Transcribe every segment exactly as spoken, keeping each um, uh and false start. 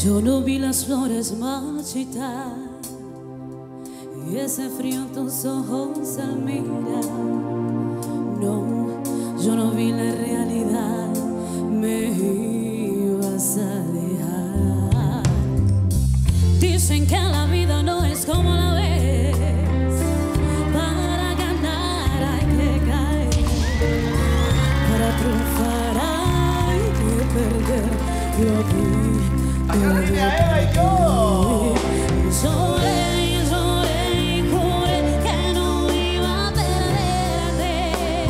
Yo no vi las flores marchitar y ese frío en tus ojos al mirar. No, yo no vi la realidad, me ibas a dejar. Dicen que la vida no es como la ves, para ganar hay que caer, para triunfar hay que perder. Yo vi ¡Agárrenme a Eva y yo! Lloré y lloré y juré que no iba a perderte.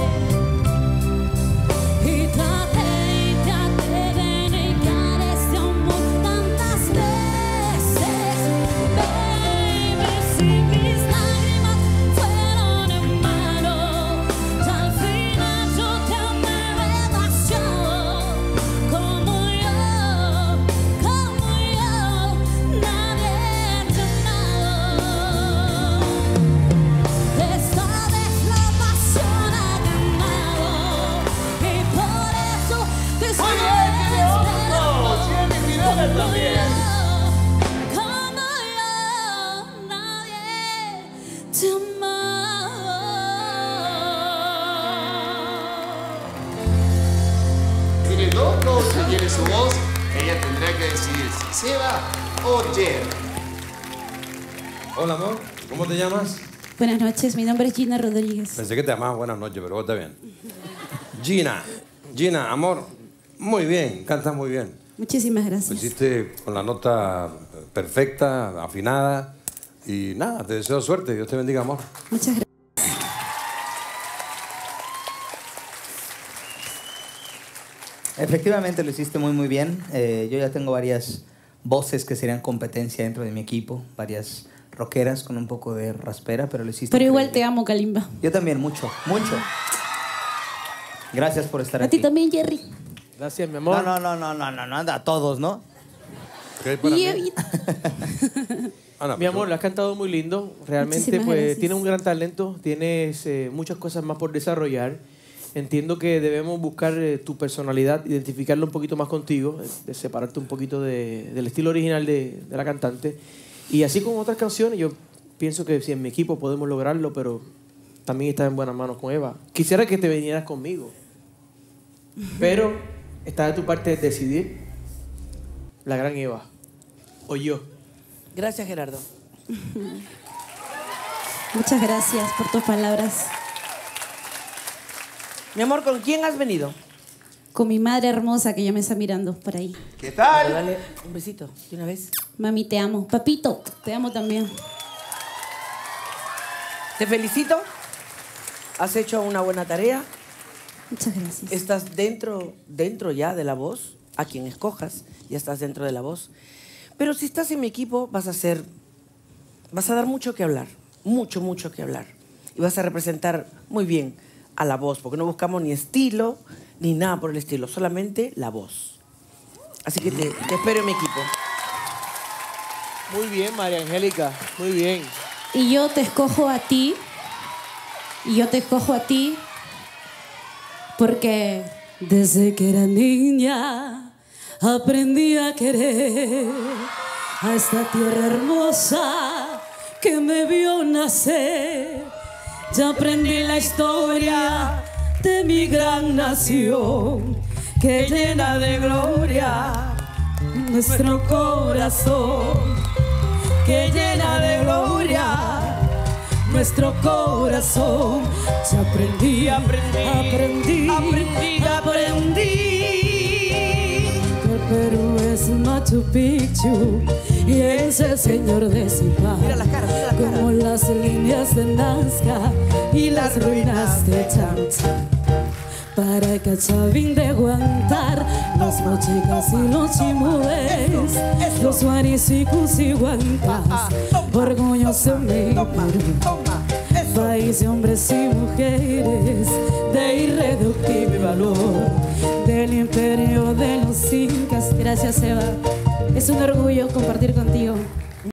Y traté y traté de negar ese amor tantas veces. Baby, si mis lágrimas fueron en vano, al final yo te amé demasiado. Como yo, como yo, nadie te amado. Esta vez la pasión ha ganado y por eso te ¡Muy bien, tiene otro! ¡Tiene Fidel también! Como yo, nadie te amado. Tiene dos cosas, quiere su voz. Ella tendrá que decidir si Seba o Jerry. Hola, amor. ¿Cómo te llamas? Buenas noches, mi nombre es Gina Rodríguez. Pensé que te llamabas buenas noches, pero vos está bien. Gina. Gina, amor. Muy bien. Cantas muy bien. Muchísimas Lo gracias. hiciste con la nota perfecta, afinada. Y nada, te deseo suerte. Dios te bendiga, amor. Muchas gracias. Efectivamente lo hiciste muy muy bien. Eh, yo ya tengo varias voces que serían competencia dentro de mi equipo, varias rockeras con un poco de raspera, pero lo hiciste Pero igual increíble. te amo, Kalimba. Yo también, mucho, mucho. Gracias por estar A aquí. ti también, Jerry. Gracias, mi amor. No, no, no, no, no, no, a todos, ¿no? ¿Qué hay para Y mí? Ana, Mi amor, lo has cantado muy lindo. Realmente, Muchísimas pues, gracias. tienes un gran talento. Tienes eh, muchas cosas más por desarrollar. Entiendo que debemos buscar eh, tu personalidad, identificarlo un poquito más contigo, eh, de separarte un poquito de- del estilo original de, de la cantante. Y así como otras canciones, yo pienso que si en mi equipo podemos lograrlo, pero también estás en buenas manos con Eva. Quisiera que te vinieras conmigo, pero está de tu parte decidir la gran Eva o yo. Gracias, Gerardo. Muchas gracias por tus palabras. Mi amor, ¿con quién has venido? Con mi madre hermosa que ya me está mirando por ahí. ¿Qué Dale, tal? dale un besito de una vez. Mami, te amo. Papito, te amo también. Te felicito. Has hecho una buena tarea. Muchas gracias. Estás dentro, dentro ya de la voz. A quien escojas, ya estás dentro de la voz. Pero si estás en mi equipo, vas a ser, vas a dar mucho que hablar. Mucho, mucho que hablar. Y vas a representar muy bien a la voz, porque no buscamos ni estilo, ni nada por el estilo, solamente la voz. Así que te, te espero en mi equipo. Muy bien, María Angélica, muy bien. Y yo te escojo a ti. Y yo te escojo a ti. Porque desde que era niña aprendí a querer a esta tierra hermosa que me vio nacer. Ya aprendí la historia de mi gran nación que llena de gloria nuestro corazón, que llena de gloria nuestro corazón. Ya aprendí, aprendí, aprendí, aprendí, aprendí que el Perú es Machu Picchu y es el señor de Zipa. Mira la cara, mira la cara. Como las líneas de Nazca y las ruinas de Chan. Para que Chavín de aguantar los mochicas y los chimúes, los guarisicus y guancas, orgulloso en mi Perú, país de hombres y mujeres de irreductible valor, del imperio de los incas. Gracias, Eva, es un orgullo compartir contigo.